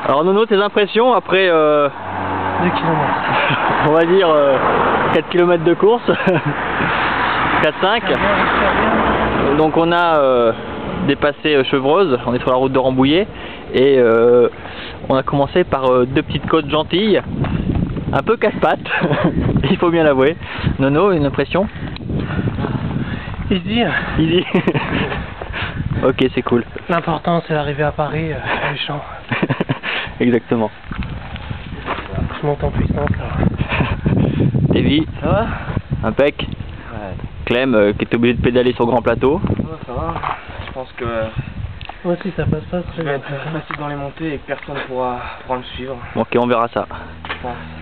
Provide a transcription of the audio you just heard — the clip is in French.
Alors Nono, tes impressions après 2 km. on va dire 4 km de course 4-5. Donc on a dépassé Chevreuse, on est sur la route de Rambouillet et on a commencé par 2 petites côtes gentilles, un peu casse-pattes, il faut bien l'avouer. Nono, une impression? Easy. Easy. Ok, c'est cool. L'important c'est l'arrivée à Paris, les champs. Exactement. Je monte en puissance là. Davy, Ça va? impec. Ouais. Clem qui est obligé de pédaler sur grand plateau. Ça va. Je pense que Moi aussi ça passe pas je vais être facile dans les montées et que personne pourra me suivre. Bon, ok, on verra ça. Je pense.